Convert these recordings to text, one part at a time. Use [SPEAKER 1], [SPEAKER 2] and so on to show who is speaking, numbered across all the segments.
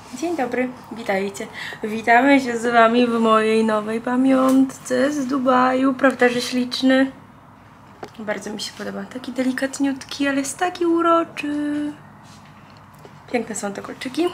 [SPEAKER 1] Dzień dobry, witajcie. Witamy się z wami w mojej nowej pamiątce z Dubaju. Prawda, że śliczny? Bardzo mi się podoba. Taki delikatniutki, ale jest taki uroczy. Piękne są te kolczyki.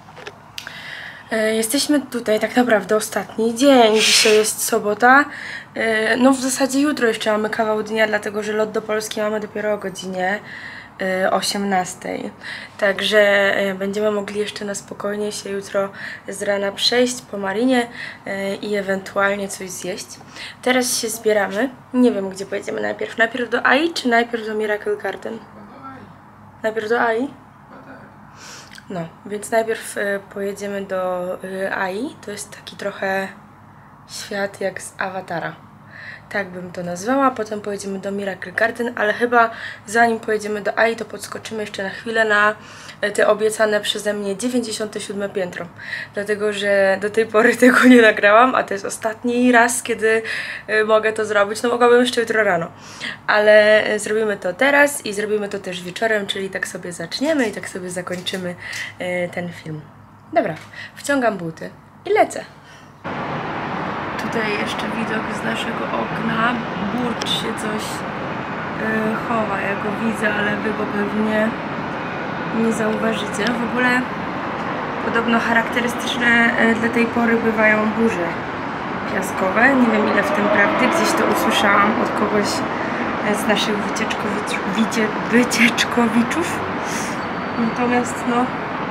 [SPEAKER 1] Jesteśmy tutaj tak naprawdę ostatni dzień. Dzisiaj jest sobota. No w zasadzie jutro jeszcze mamy kawał dnia, dlatego że lot do Polski mamy dopiero o godzinie 18. Także będziemy mogli jeszcze na spokojnie się jutro z rana przejść po marinie i ewentualnie coś zjeść. Teraz się zbieramy. Nie wiem, gdzie pojedziemy najpierw. Najpierw do AI czy najpierw do Miracle Garden? Najpierw do AI? No, więc najpierw pojedziemy do AI. To jest taki trochę świat jak z Awatara. Tak bym to nazwała. Potem pojedziemy do Miracle Garden, ale chyba zanim pojedziemy do AI, to podskoczymy jeszcze na chwilę na te obiecane przeze mnie 97 piętro. Dlatego, że do tej pory tego nie nagrałam, a to jest ostatni raz, kiedy mogę to zrobić. No mogłabym jeszcze jutro rano, ale zrobimy to teraz i zrobimy to też wieczorem, czyli tak sobie zaczniemy i tak sobie zakończymy ten film. Dobra, wciągam buty i lecę. Tutaj jeszcze widok z naszego okna. Burcz się coś chowa, ja go widzę, ale wy go pewnie nie zauważycie. W ogóle podobno charakterystyczne dla tej pory bywają burze piaskowe. Nie wiem, ile w tym prawdy, gdzieś to usłyszałam od kogoś z naszych wycieczkowiczów. Natomiast no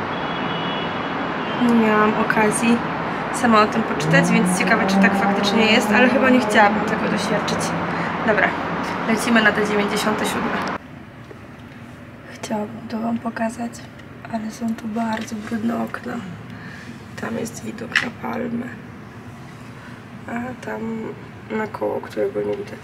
[SPEAKER 1] nie miałam okazji sama o tym poczytać, więc ciekawe, czy tak faktycznie jest, ale chyba nie chciałabym tego doświadczyć. Dobra, lecimy na te 97. Chciałabym to wam pokazać, ale są tu bardzo brudne okna. Tam jest widok na palmę, a tam na koło, którego nie widać.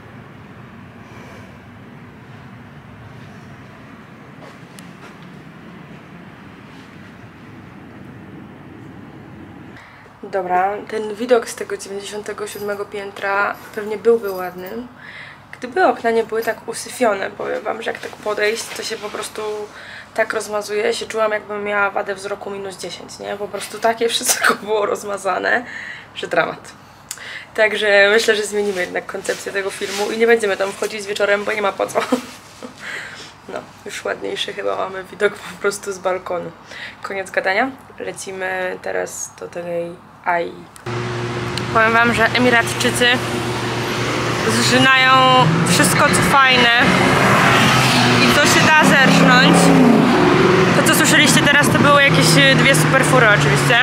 [SPEAKER 1] Dobra, ten widok z tego 97 piętra pewnie byłby ładny, gdyby okna nie były tak usyfione. Powiem wam, że jak tak podejść, to się po prostu tak rozmazuje. Ja się czułam, jakbym miała wadę wzroku -10, nie? Po prostu takie wszystko było rozmazane, że dramat. Także myślę, że zmienimy jednak koncepcję tego filmu i nie będziemy tam wchodzić wieczorem, bo nie ma po co. No, już ładniejszy chyba mamy widok po prostu z balkonu. Koniec gadania. Lecimy teraz do tej AI. Powiem wam, że Emiratczycy zżynają wszystko co fajne i co się da zerżnąć. To co słyszeliście teraz, to były jakieś dwie superfury oczywiście.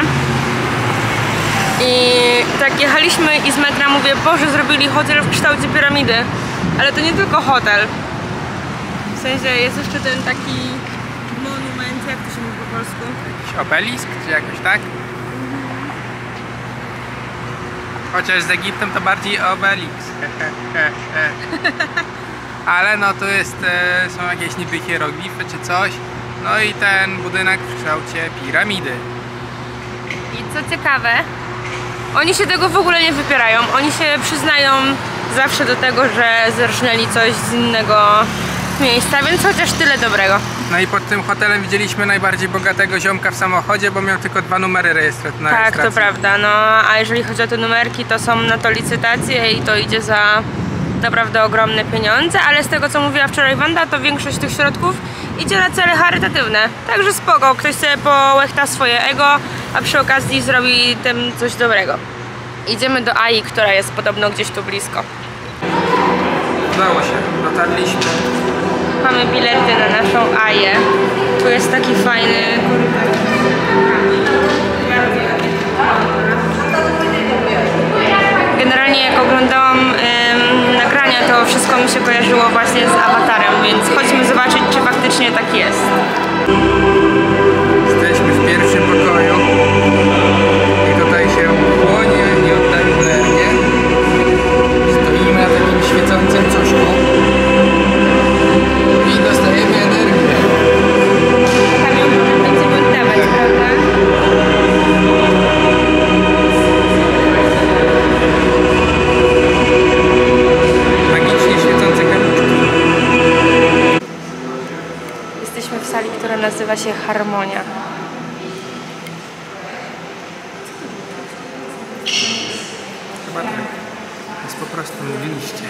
[SPEAKER 1] I tak jechaliśmy i z metra mówię, Boże, zrobili hotel w kształcie piramidy. Ale to nie tylko hotel. W sensie jest jeszcze ten taki monument, jak to się mówi po polsku?
[SPEAKER 2] Jakiś obelisk, czy jakoś tak? Chociaż z Egiptem to bardziej obelisk. Ale no tu jest, są jakieś niby hieroglify czy coś. No i ten budynek w kształcie piramidy.
[SPEAKER 1] I co ciekawe, oni się tego w ogóle nie wypierają. Oni się przyznają zawsze do tego, że zerżnęli coś z innego miejsca, więc chociaż tyle dobrego.
[SPEAKER 2] No i pod tym hotelem widzieliśmy najbardziej bogatego ziomka w samochodzie, bo miał tylko 2 numery rejestracji.
[SPEAKER 1] Tak, to prawda, no a jeżeli chodzi o te numerki, to są na to licytacje i to idzie za naprawdę ogromne pieniądze, ale z tego co mówiła wczoraj Wanda, to większość tych środków idzie na cele charytatywne. Także spoko, ktoś sobie połechta swoje ego, a przy okazji zrobi tym coś dobrego. Idziemy do AI, która jest podobno gdzieś tu blisko.
[SPEAKER 2] Udało się, dotarliśmy.
[SPEAKER 1] Mamy bilety na naszą AIę. Tu jest taki fajny korytarz. Generalnie jak oglądałam nagrania, to wszystko mi się kojarzyło właśnie z Awatarem, więc chodźmy zobaczyć, czy faktycznie tak jest.
[SPEAKER 2] Jesteśmy w pierwszym pokoju i tutaj się chłonie nieoddarnie. Stoimy na takim świecącym coszku i dostajemy energię.
[SPEAKER 1] Tam ją potem będziemy oddawać, prawda?
[SPEAKER 2] Magicznie świecące kaluczki.
[SPEAKER 1] Jesteśmy w sali, która nazywa się Harmonia.
[SPEAKER 2] chyba tak. Jest po prostu mgliście.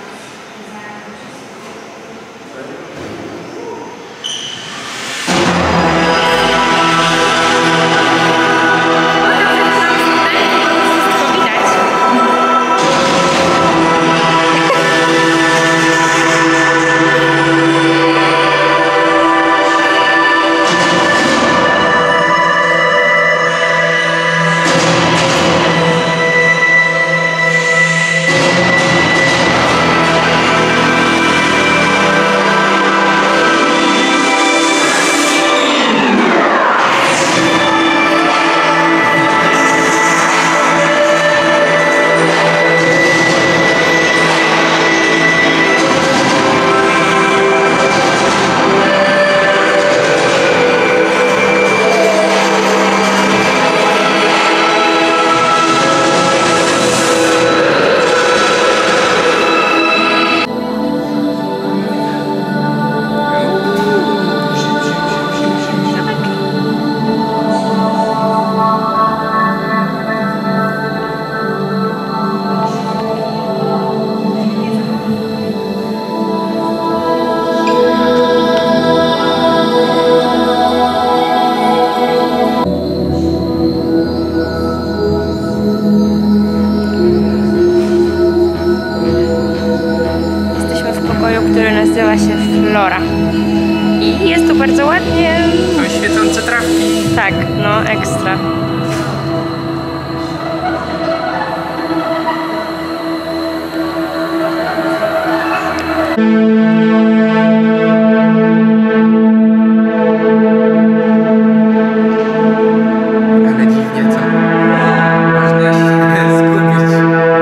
[SPEAKER 1] Który nazywa się Flora. I jest tu bardzo ładnie.
[SPEAKER 2] Są świecące trawki.
[SPEAKER 1] Tak, no ekstra.
[SPEAKER 2] Ale dziwnie, co? Można się zgubić.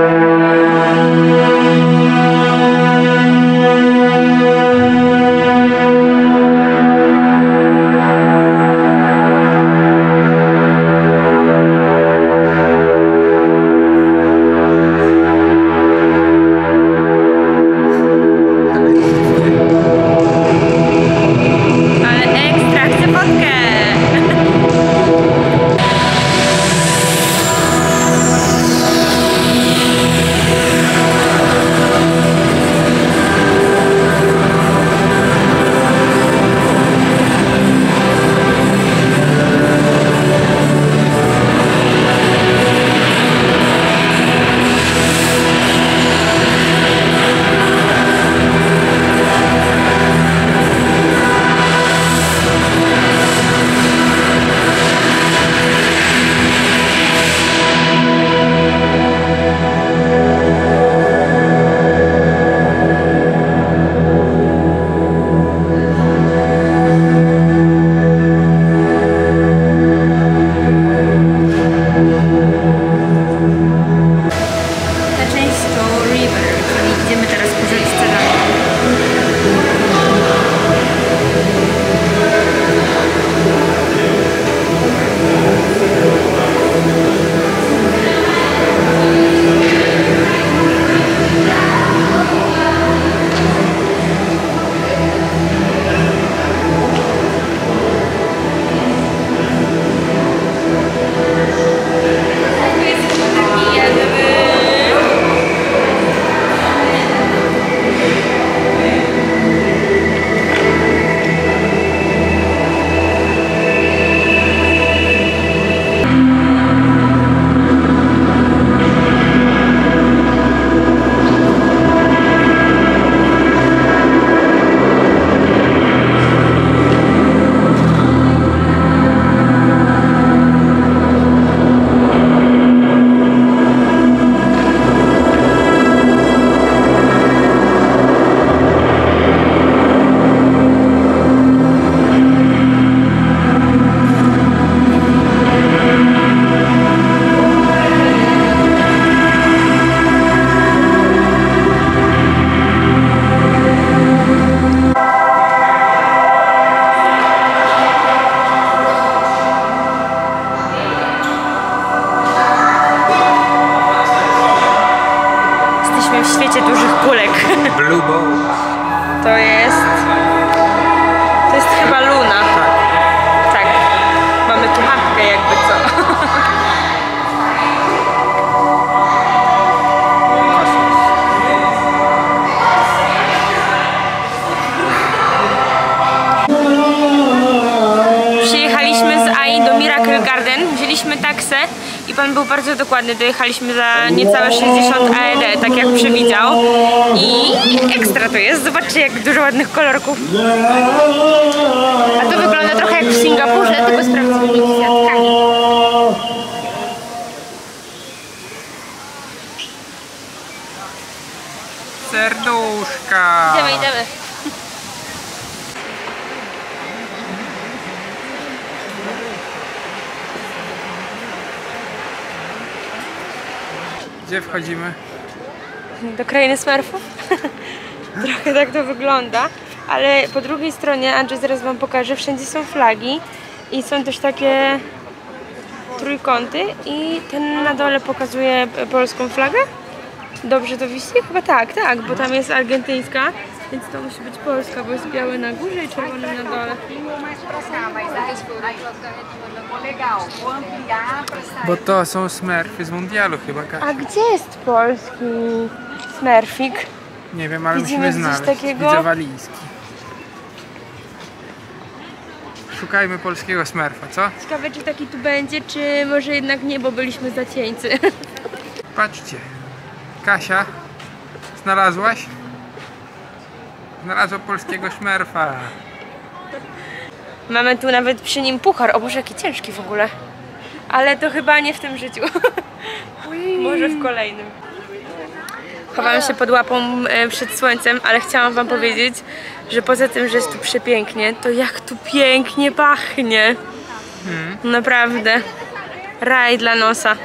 [SPEAKER 2] Blue Ball.
[SPEAKER 1] To jest chyba Luna. Tak. Mamy tu mapkę jakby co. Ukrainie do Miracle Garden. Wzięliśmy taksę i pan był bardzo dokładny. Dojechaliśmy za niecałe 60 AED, tak jak przewidział. I ekstra to jest. Zobaczcie, jak dużo ładnych kolorków. A to wygląda trochę jak w Singapurze, tylko z prawdziwymi kwiatkami.
[SPEAKER 2] Serduszka!
[SPEAKER 1] Idziemy.
[SPEAKER 2] Gdzie wchodzimy?
[SPEAKER 1] Do krainy Smurfów. Trochę tak to wygląda, ale po drugiej stronie, Andrzej zaraz wam pokaże, wszędzie są flagi i są też takie trójkąty i ten na dole pokazuje polską flagę. Dobrze to wisi? Chyba tak, bo tam jest argentyńska, więc to musi być polska, bo jest białe na górze i czerwone na dole.
[SPEAKER 2] Bo to są Smurfy z mundialu chyba, Kasia.
[SPEAKER 1] A gdzie jest polski Smurfik?
[SPEAKER 2] Nie wiem, ale
[SPEAKER 1] Widzimy
[SPEAKER 2] musimy
[SPEAKER 1] gdzieś
[SPEAKER 2] znaleźć.
[SPEAKER 1] takiego?
[SPEAKER 2] Widzę walizki. Szukajmy polskiego Smurfa, co?
[SPEAKER 1] Ciekawe, czy taki tu będzie, czy może jednak nie, bo byliśmy zacieńcy.
[SPEAKER 2] Patrzcie. Kasia, znalazłaś? Znalazła polskiego Smurfa.
[SPEAKER 1] Mamy tu nawet przy nim puchar. O Boże, jaki ciężki w ogóle. Ale to chyba nie w tym życiu. Może w kolejnym. Chowałam się pod łapą przed słońcem, ale chciałam wam powiedzieć, że poza tym, że jest tu przepięknie, to jak tu pięknie pachnie. Naprawdę. Raj dla nosa.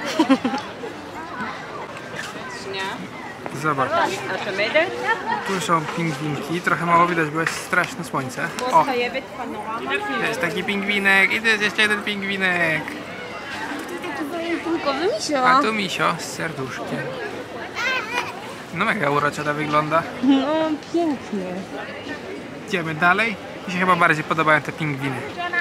[SPEAKER 2] Zobacz. Tu są pingwinki. Trochę mało widać, bo jest straszne słońce. O! To jest taki pingwinek i to jest jeszcze jeden pingwinek.
[SPEAKER 1] Kulkowy misio.
[SPEAKER 2] A tu misio z serduszkiem. No mega uroczo to wygląda.
[SPEAKER 1] No, pięknie.
[SPEAKER 2] Idziemy dalej. Mi się chyba bardziej podobają te pingwiny.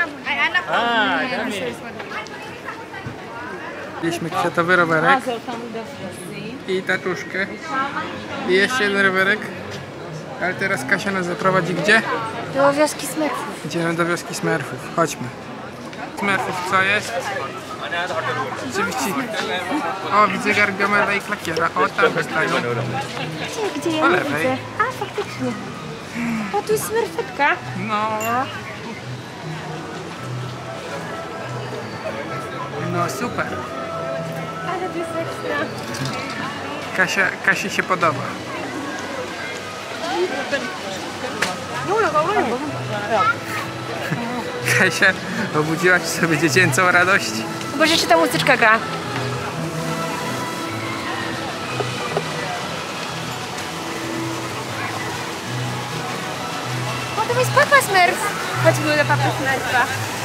[SPEAKER 2] Mieliśmy kwiatowy rowerek i taczuszkę i jeszcze jeden rowerek, ale teraz Kasia nas zaprowadzi gdzie?
[SPEAKER 1] Do wioski Smurfów.
[SPEAKER 2] Idziemy do wioski Smurfów, chodźmy. Smurfów co jest? Oczywiście. O, widzę Gargamela i Klakiera, o tam wystają.
[SPEAKER 1] Gdzie ja
[SPEAKER 2] Po
[SPEAKER 1] nie
[SPEAKER 2] lewej.
[SPEAKER 1] widzę? A, faktycznie. O, tu jest Smurfetka.
[SPEAKER 2] No. No super.
[SPEAKER 1] Ale to jest ekstra.
[SPEAKER 2] Kasi się podoba. Kasia obudziłaś sobie dziecięcą radość.
[SPEAKER 1] Bo jeszcze ta muzyczka gra. O, to jest Papa Smurf. Chodźmy do Papa Smurfa.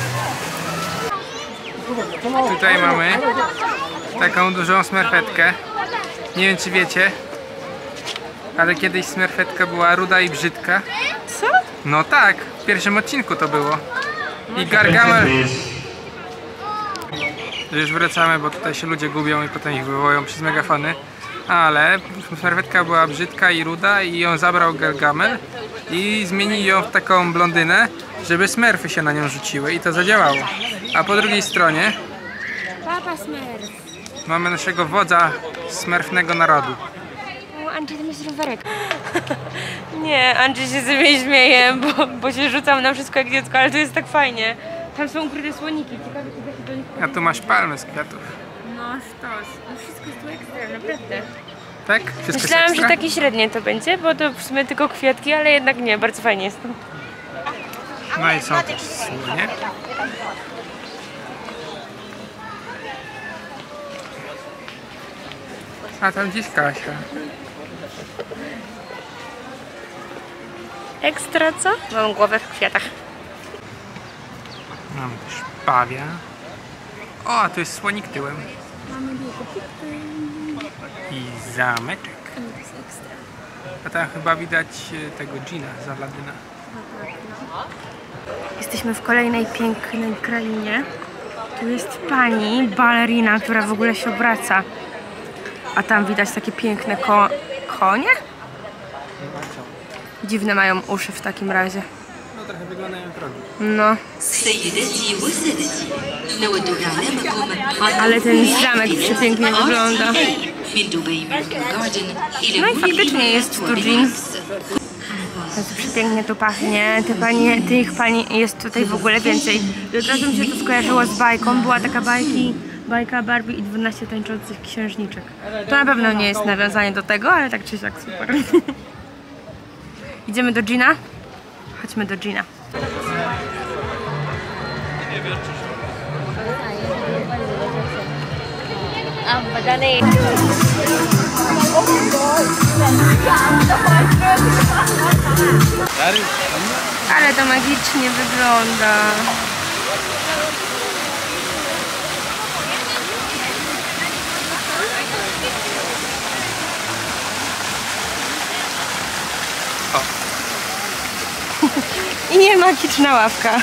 [SPEAKER 2] Tutaj mamy taką dużą smerfetkę. Nie wiem, czy wiecie, ale kiedyś smerfetka była ruda i brzydka.
[SPEAKER 1] Co?
[SPEAKER 2] No tak, w pierwszym odcinku to było. I Gargamel... Już wracamy, bo tutaj się ludzie gubią i potem ich wywołują przez megafony. Ale smerfetka była brzydka i ruda i ją zabrał Gargamel i zmienił ją w taką blondynę, żeby smerfy się na nią rzuciły i to zadziałało. A po drugiej stronie
[SPEAKER 1] Papa Smurf.
[SPEAKER 2] mamy naszego wodza smerfnego narodu.
[SPEAKER 1] O, Andrzej, tam jest rowerek. Nie, Andrzej się ze mnie śmieje, bo się rzucam na wszystko jak dziecko, ale to jest tak fajnie. Tam są ukryte słoniki. Ciekawe, czy da się do nich...
[SPEAKER 2] A tu masz palmę z kwiatów.
[SPEAKER 1] No, sztos. No wszystko jest tu ekstra, naprawdę.
[SPEAKER 2] Tak? Wszystko
[SPEAKER 1] Myślałam,
[SPEAKER 2] jest
[SPEAKER 1] że
[SPEAKER 2] ekstra?
[SPEAKER 1] takie średnie to będzie, bo to w sumie tylko kwiatki, ale jednak nie, bardzo fajnie jest.
[SPEAKER 2] No i są też słonie. A tam gdzieś Kasia.
[SPEAKER 1] Ekstra co? Mam głowę w kwiatach.
[SPEAKER 2] Mamy też pawia. O, a tu jest słonik tyłem. I zameczek. A tam chyba widać tego dżina z Aladyna.
[SPEAKER 1] Jesteśmy w kolejnej pięknej krainie. Tu jest pani, balerina, która w ogóle się obraca. A tam widać takie piękne konie? Dziwne mają uszy w takim razie.
[SPEAKER 2] No trochę wyglądają progi.
[SPEAKER 1] No. Ale ten zamek przepięknie wygląda. No i faktycznie jest tu dżin. Przepięknie tu pachnie. Tych pani jest tutaj w ogóle więcej. I od razu mi się to skojarzyło z bajką. Była taka bajka Barbie i 12 tańczących księżniczek. To na pewno nie jest nawiązanie do tego, ale tak czy siak super. Idziemy do Gina? Chodźmy do Gina. Ale to magicznie wygląda. I nie magiczna ławka.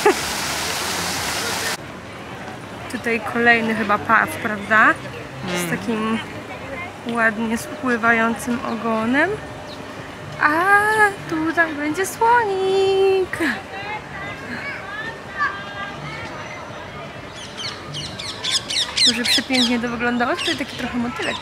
[SPEAKER 1] Tutaj kolejny chyba paw, prawda? Z takim ładnie spływającym ogonem. A tutaj będzie słonik. Może przepięknie to wyglądało. Tutaj taki trochę motylek.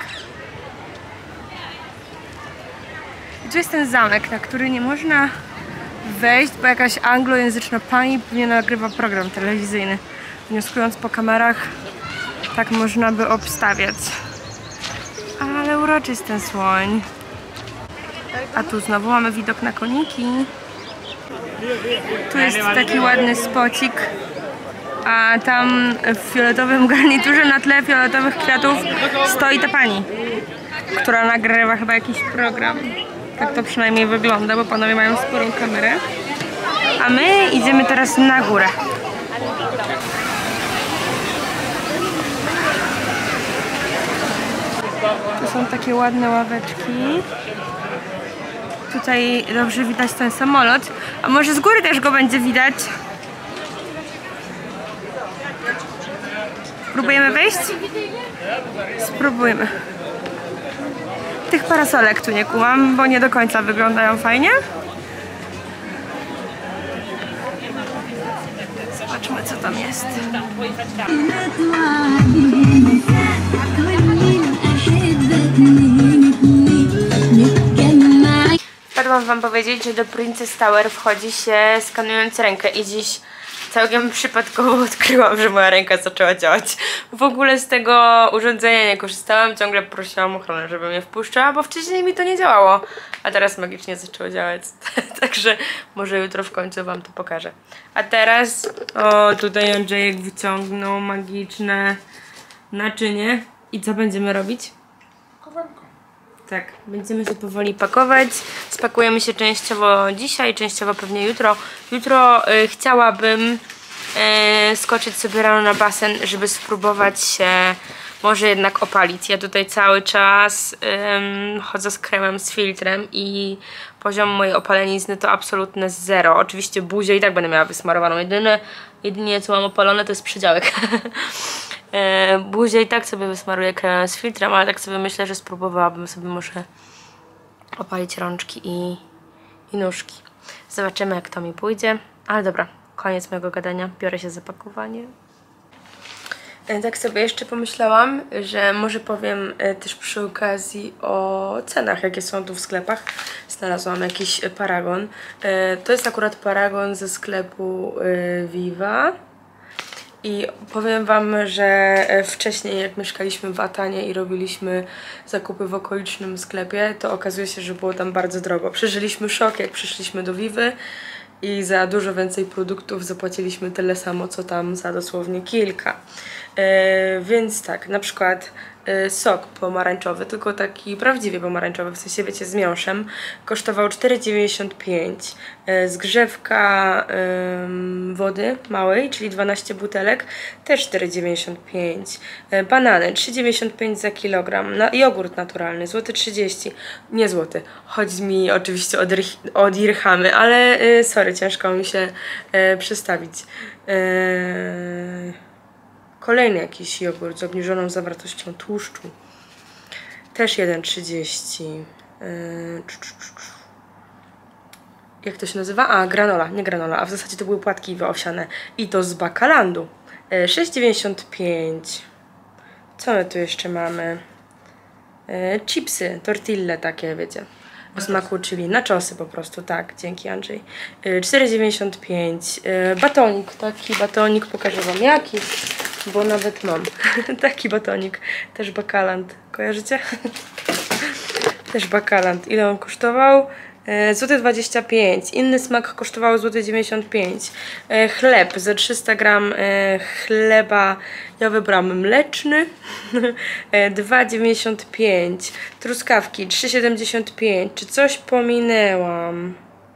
[SPEAKER 1] I tu jest ten zamek, na który nie można wejść, bo jakaś anglojęzyczna pani pewnie nagrywa program telewizyjny. Wnioskując po kamerach, tak można by obstawiać. Ale uroczysty ten słoń. A tu znowu mamy widok na koniki. Tu jest taki ładny spocik. A tam w fioletowym garniturze na tle fioletowych kwiatów stoi ta pani, która nagrywa chyba jakiś program. Tak to przynajmniej wygląda, bo panowie mają sporą kamerę. A my idziemy teraz na górę. Tu są takie ładne ławeczki. Tutaj dobrze widać ten samolot. A może z góry też go będzie widać? Próbujemy wejść? Spróbujmy. Tych parasolek tu nie kumam, bo nie do końca wyglądają fajnie. Zobaczmy, co tam jest. Wpadłam wam powiedzieć, że do Princess Tower wchodzi się skanując rękę i dziś całkiem przypadkowo odkryłam, że moja ręka zaczęła działać. W ogóle z tego urządzenia nie korzystałam, ciągle prosiłam ochronę, żeby mnie wpuszczała, bo wcześniej mi to nie działało, a teraz magicznie zaczęło działać. Także może jutro w końcu wam to pokażę. A teraz, o, tutaj Andrzejek wyciągnął magiczne naczynie. I co będziemy robić? Tak, będziemy się powoli pakować. Spakujemy się częściowo dzisiaj, częściowo pewnie jutro. Jutro chciałabym skoczyć sobie rano na basen, żeby spróbować się może jednak opalić. Ja tutaj cały czas chodzę z kremem, z filtrem i poziom mojej opalenizny to absolutne zero. Oczywiście buzię i tak będę miała wysmarowaną. Jedynie co mam opalone to jest przydziałek. Buzię i tak sobie wysmaruję kremem z filtrem, ale tak sobie myślę, że spróbowałabym sobie może opalić rączki i nóżki. Zobaczymy, jak to mi pójdzie. Ale dobra, koniec mojego gadania. Biorę się za pakowanie. Tak sobie jeszcze pomyślałam, że może powiem też przy okazji o cenach, jakie są tu w sklepach. Znalazłam jakiś paragon. To jest akurat paragon ze sklepu Viva. I powiem wam, że wcześniej jak mieszkaliśmy w Atanie i robiliśmy zakupy w okolicznym sklepie, to okazuje się, że było tam bardzo drogo. Przeżyliśmy szok, jak przyszliśmy do Vivy i za dużo więcej produktów zapłaciliśmy tyle samo, co tam za dosłownie kilka. Więc tak, na przykład sok pomarańczowy, tylko taki prawdziwie pomarańczowy, w sensie wiecie, z miąższem, kosztował 4,95. Zgrzewka wody małej, czyli 12 butelek, też 4,95. Banany 3,95 za kilogram. Jogurt naturalny, złoty 30. Nie złoty, chodzi mi oczywiście o dirhamy, ale sorry, ciężko mi się przestawić. Kolejny jakiś jogurt z obniżoną zawartością tłuszczu. Też 1,30. jak to się nazywa? A, granola, nie granola, a w zasadzie to były płatki owsiane. I to z Bakalandu. 6,95. Co my tu jeszcze mamy? Chipsy, tortille takie, wiecie. O smaku, czyli naczosy po prostu, tak, dzięki Andrzej. 4,95. Batonik, taki batonik, pokażę wam jaki, bo nawet mam. Taki batonik, też Bakaland, kojarzycie? Też Bakaland. Ile on kosztował? Złoty 25. Inny smak kosztował złoty 95. Chleb za 300 gram chleba ja wybrałam mleczny 2,95. Truskawki 3,75. Czy coś pominęłam?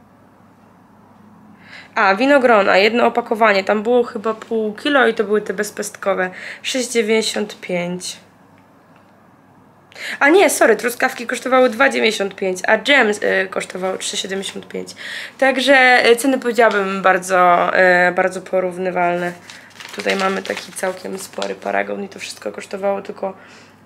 [SPEAKER 1] A, winogrona, jedno opakowanie. Tam było chyba pół kilo i to były te bezpestkowe. 6,95. A nie, sorry, truskawki kosztowały 2,95, a dżem kosztował 3,75. Także ceny powiedziałabym bardzo porównywalne. Tutaj mamy taki całkiem spory paragon i to wszystko kosztowało tylko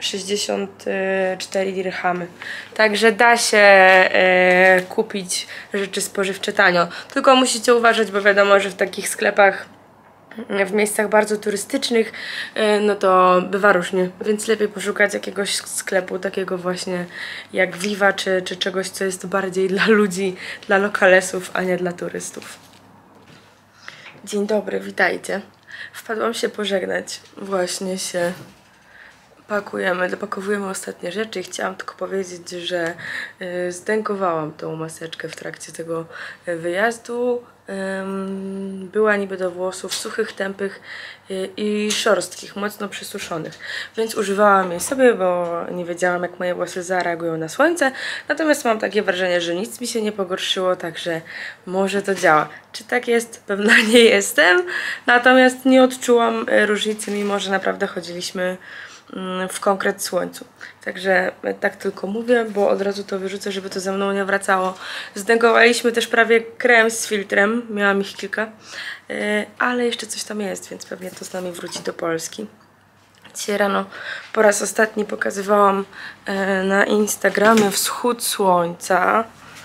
[SPEAKER 1] 64 dirhamy. Także da się kupić rzeczy spożywcze tanio. Tylko musicie uważać, bo wiadomo, że w takich sklepach, w miejscach bardzo turystycznych, no to bywa różnie, więc lepiej poszukać jakiegoś sklepu takiego właśnie jak Viva, czy czegoś, co jest bardziej dla ludzi, dla lokalesów, a nie dla turystów. Dzień dobry, witajcie. Wpadłam się pożegnać. Właśnie się dopakowujemy ostatnie rzeczy i chciałam tylko powiedzieć, że zdękowałam tą maseczkę w trakcie tego wyjazdu. Była niby do włosów suchych, tępych i szorstkich, mocno przysuszonych, więc używałam jej sobie, bo nie wiedziałam, jak moje włosy zareagują na słońce. Natomiast mam takie wrażenie, że nic mi się nie pogorszyło, także może to działa. Czy tak jest? Pewna nie jestem, natomiast nie odczułam różnicy, mimo że naprawdę chodziliśmy w konkret słońcu. Także tak tylko mówię, bo od razu to wyrzucę, żeby to ze mną nie wracało. Zdękowaliśmy też prawie krem z filtrem, miałam ich kilka, ale jeszcze coś tam jest, więc pewnie to z nami wróci do Polski. Dzisiaj rano po raz ostatni pokazywałam na Instagramie wschód słońca.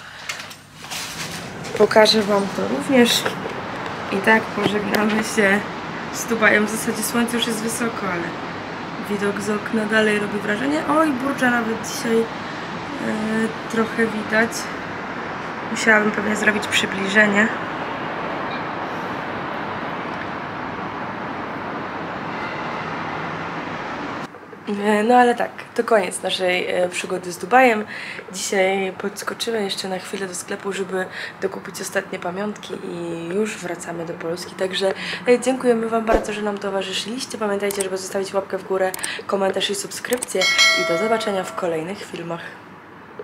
[SPEAKER 1] Pokażę wam to również. I tak pożegnamy się z Dubajem. W zasadzie słońce już jest wysoko, ale widok z okna dalej robi wrażenie. Oj, burcza nawet dzisiaj trochę widać. Musiałabym pewnie zrobić przybliżenie. No ale tak, to koniec naszej przygody z Dubajem. Dzisiaj podskoczymy jeszcze na chwilę do sklepu, żeby dokupić ostatnie pamiątki i już wracamy do Polski. Także dziękujemy wam bardzo, że nam towarzyszyliście. Pamiętajcie, żeby zostawić łapkę w górę, komentarz i subskrypcję i do zobaczenia w kolejnych filmach.